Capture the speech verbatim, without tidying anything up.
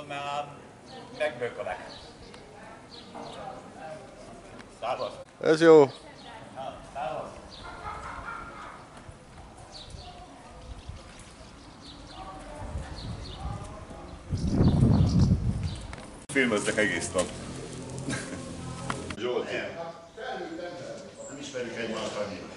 mondom, mert megbökölek. Szávasz. Ez jó. Szávasz. Filmeztek egész nap. Zsolti. Nem ismerjük egymást annyira.